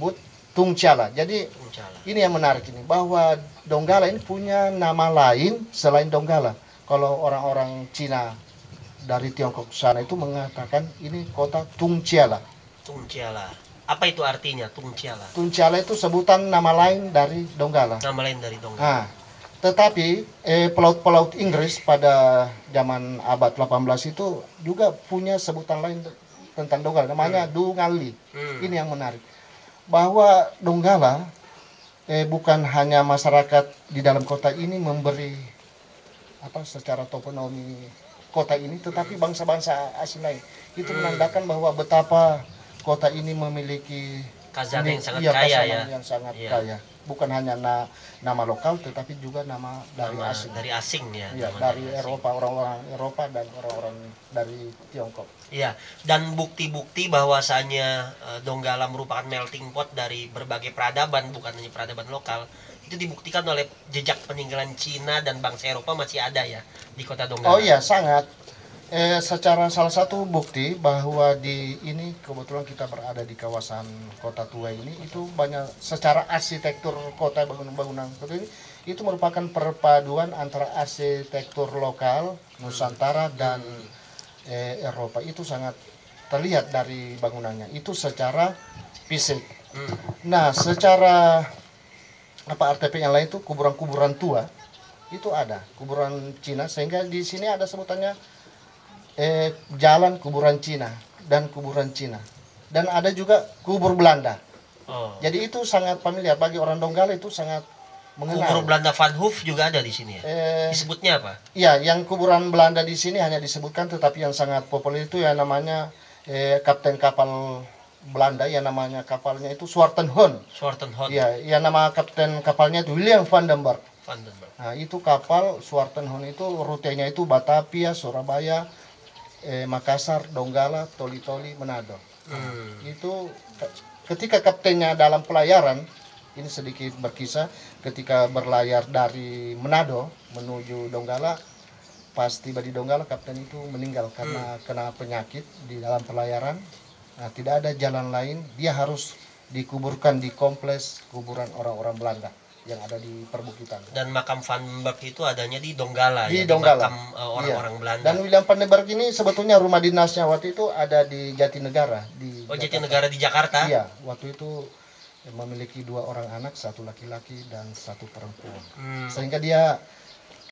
But Tungcala. Jadi Tungcala. ini yang menarik ini, bahwa Donggala ini punya nama lain selain Donggala. Kalau orang-orang Cina dari Tiongkok sana itu mengatakan ini kota Tungcala. Tungcala. Apa itu artinya Tungcala? Tungcala itu sebutan nama lain dari Donggala. Nama lain dari Donggala. Nah, tetapi pelaut-pelaut Inggris pada zaman abad 18 itu juga punya sebutan lain tentang Donggala, namanya Dungali. Ini yang menarik, bahwa Donggala bukan hanya masyarakat di dalam kota ini memberi secara toponomi kota ini, tetapi bangsa-bangsa asing lain. Itu menandakan bahwa betapa kota ini memiliki khazanah yang sangat kaya ya. Yang sangat kaya. Bukan hanya nama lokal, tetapi juga nama dari asing. Dari asing ya. Iya, dari Eropa, orang-orang Eropa dan orang-orang dari Tiongkok. Iya, dan bukti-bukti bahwasanya Donggala merupakan melting pot dari berbagai peradaban, bukan hanya peradaban lokal. Itu dibuktikan oleh jejak peninggalan Cina dan bangsa Eropa masih ada ya di kota Donggala. Oh iya, sangat. Secara salah satu bukti bahwa di ini kebetulan kita berada di kawasan Kota Tua ini, itu banyak secara arsitektur kota, bangunan-bangunan seperti ini itu merupakan perpaduan antara arsitektur lokal Nusantara dan Eropa. Itu sangat terlihat dari bangunannya itu secara fisik. Nah, secara artefak yang lain itu kuburan-kuburan tua itu ada, kuburan Cina, sehingga di sini ada sebutannya jalan kuburan Cina dan kuburan Cina, dan ada juga kubur Belanda. Jadi itu sangat familiar bagi orang Donggala, itu sangat mengenal. Kubur Belanda Van Hoof juga ada di sini ya. Disebutnya apa? Iya, yang kuburan Belanda di sini hanya disebutkan, tetapi yang sangat populer itu yang namanya kapten kapal Belanda, yang namanya kapalnya itu Zwartenhoorn. Zwartenhoorn. Iya, yang nama kapten kapalnya itu William van den Berg. Nah, itu kapal Zwartenhoorn itu rutenya itu Batavia, Surabaya, Makassar, Donggala, Toli-Toli, Manado. Itu ketika kaptennya dalam pelayaran, ini sedikit berkisah, ketika berlayar dari Manado menuju Donggala, pas tiba di Donggala kapten itu meninggal karena kena penyakit di dalam pelayaran. Nah, tidak ada jalan lain, dia harus dikuburkan di kompleks kuburan orang-orang Belanda yang ada di perbukitan. Dan makam Van Berg itu adanya di Donggala, di ya, Donggala. Di makam orang-orang Belanda. Dan William van den Berg ini sebetulnya rumah dinasnya waktu itu ada di Jatinegara di Jatinegara di Jakarta. Iya, waktu itu memiliki 2 orang anak, 1 laki-laki dan 1 perempuan. Sehingga dia